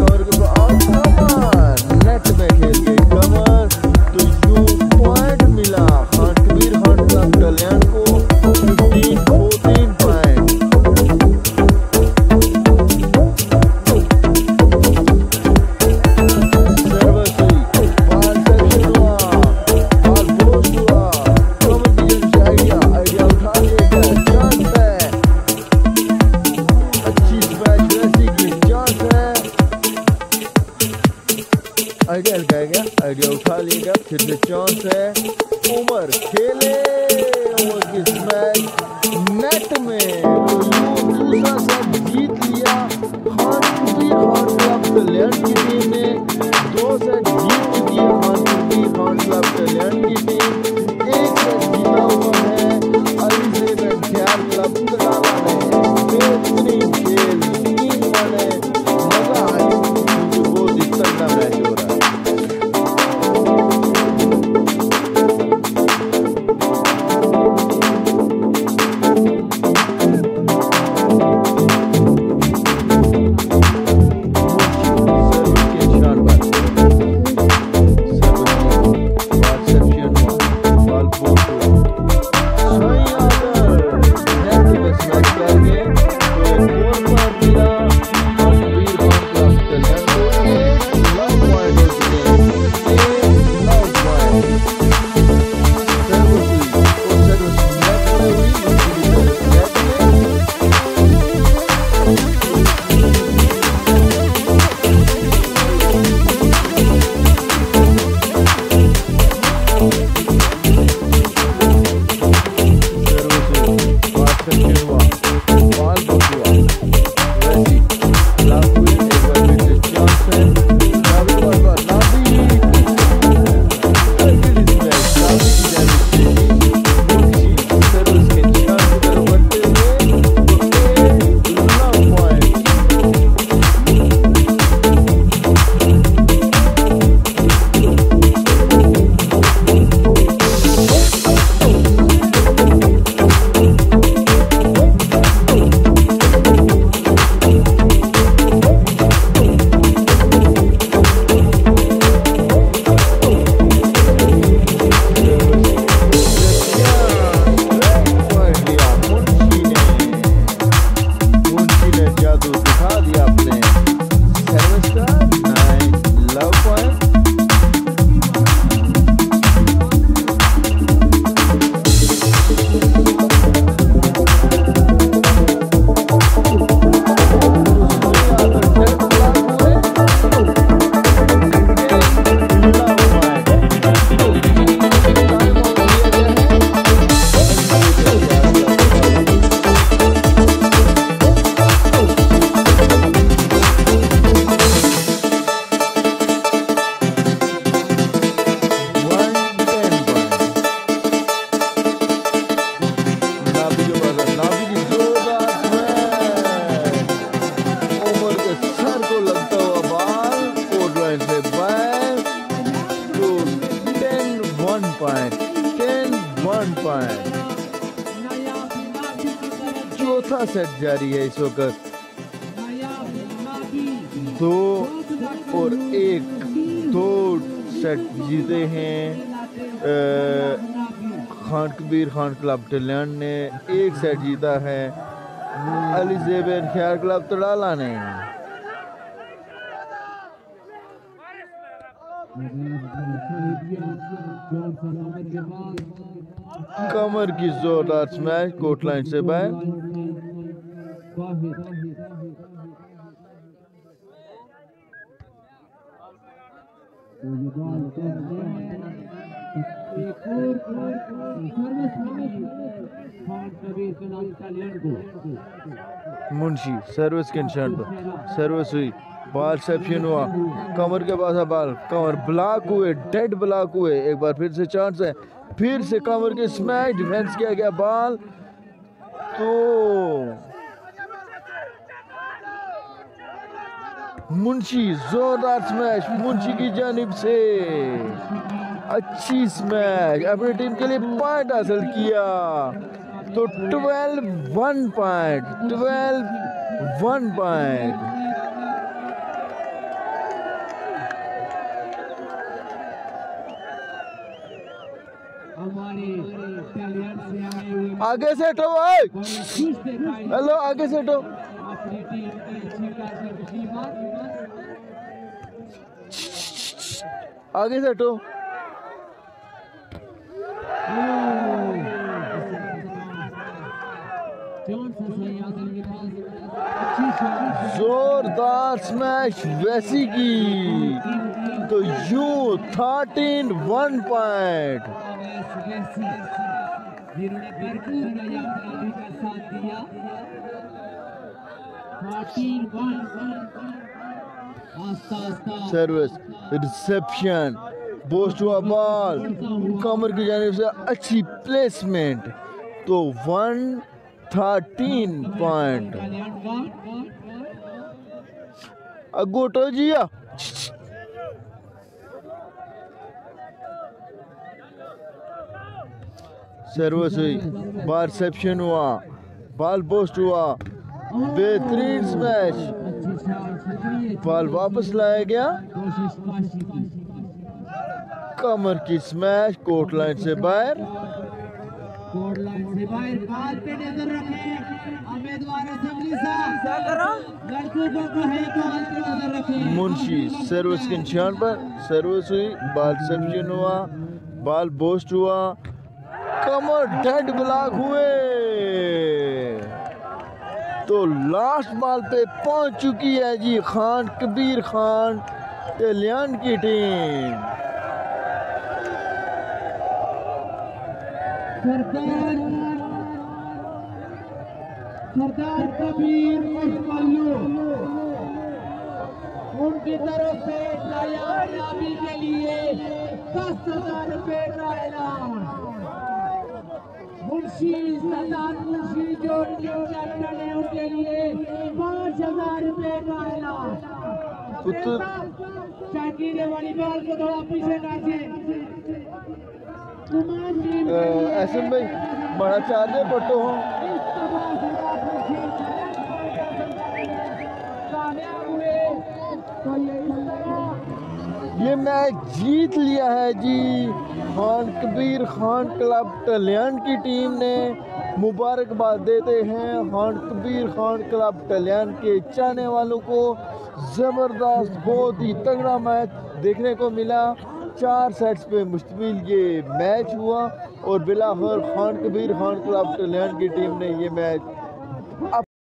कमर के बाद कमर नेट में खेल गई कमर, तो यूं पॉइंट मिला खान कबीर खान क्लब टलियान को 15-14 पॉइंट। सर्विस हुई, बाल सेक्शन हुआ, बाल पोस्ट हुआ, कमर की जन आइडिया उठा लिया गया, चांस है, अच्छी स्मैश वैसी की चांस है, आइडिया लगाया गया, आइडिया उठा लिया गया, फिर से चांस है, उमर खेले, उमर की स्मैश नेट में, तो दूसरा सेट जीत लिया खान कबीर खान क्लब टलियान की टीम ने। 2 सेट जीत चुकी है खान कबीर खान क्लब टलियान की टीम, 1 सेट जीता हुआ है अलीज़ेब एंड ख्याल क्लब तड़ाला ने। बेहतरीन खेल, 3-1 है, मजा आई क्योंकि बहुत ही तगड़ा मैच हो रहा है। चौथा सेट जारी है इस वक्त, 2 सेट जीते हैं खान कबीर खान क्लब टलियान ने, 1 सेट जीता है अलीज़ेब एंड ख्याल क्लब तड़ाला ने। कमर की जोरदार स्मैश कोर्ट लाइन से बाहर, मुंशी सर्विस के निशान पर सर्विस हुई, बॉल सेप्शन हुआ, कमर के पास है बॉल, कमर ब्लॉक हुए, डेड ब्लॉक हुए, एक बार फिर से चांस है, फिर से कमर के स्मैश, डिफेंस किया गया बॉल, तो मुंशी जोरदार स्मैश मुंशी की जानिब से, अच्छी स्मैश, अपनी टीम के लिए पॉइंट हासिल किया, तो 12-1 पॉइंट, 12-1 पॉइंट। आगे से हटो भाई, हेलो आगे से हटो। आगे से हटो। जोरदार स्मैश वैसी की तो यूं 13 1 पॉइंट। जिन्होंने भरपूर नजाकती का साथ दिया। 13-1 सर्विस रिसेप्शन पोस्ट हुआ बॉल कमर की जानिब से अच्छी प्लेसमेंट तो 113 पॉइंट। अगोटो जिया सर्विस हुई, बाल रिसेप्शन हुआ, बाल पोस्ट हुआ, बेहतरीन स्मैश, बॉल वापस लाया गया, कमर की स्मैश कोर्ट लाइन से बाहर। बाल पे नजर रखें उम्मीदवार असेंबली साहब, लड़कों को है बाल पे नजर रखें। मुंशी सर्विस के निशान पर सर्विस हुई, बाल रिसेप्शन हुआ, बाल पोस्ट हुआ, कमर डेड ब्लॉक हुए तो लास्ट बॉल पे पहुंच चुकी है जी खान कबीर खान कल्याण की टीम। सरदार कबीर उनकी तरफ से कामयाबी के लिए 10,000 रुपए का ऐलान। मुंशी सरदार मुंशी जो कैप्टन है उनके लिए 5,000 रुपए का ऐलान। शाकिर वाली बॉल को थोड़ा पीछे काटे। ऐसे भाई बड़ा चार्जे पट्टो हो ये मैच जीत लिया है जी खान कबीर खान क्लब कल्याण की टीम ने। मुबारकबाद देते हैं खान कबीर खान क्लब कल्याण के चाहने वालों को। ज़बरदस्त बहुत ही तगड़ा मैच देखने को मिला। 4 सेट्स पे मुश्तमिल ये मैच हुआ और बिलाखिर खान कबीर खान क्लब कल्याण की टीम ने ये मैच